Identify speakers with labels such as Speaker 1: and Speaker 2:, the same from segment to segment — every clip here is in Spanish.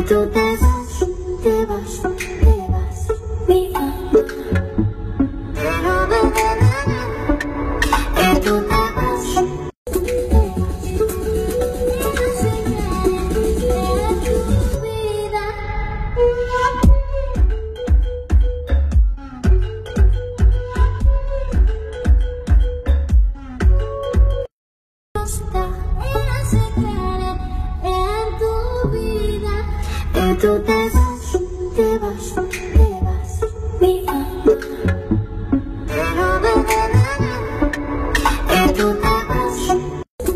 Speaker 1: tú te vas, mi alma. Pero que tú te vas, tu vida. Que tú te vas, mi alma. Pero que tú te vas, tu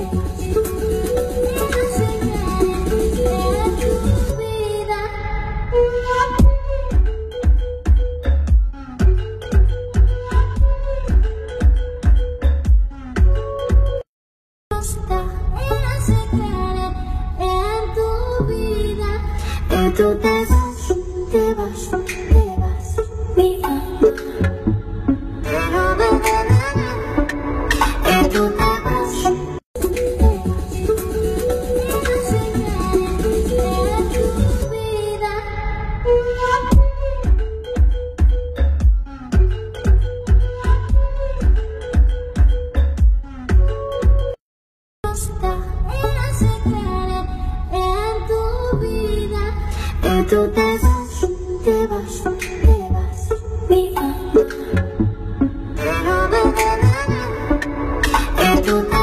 Speaker 1: vida. Que tú te vas, mi alma. Pero que tú te vas, tu vida. Que tú te vas, mi alma. Pero que tú te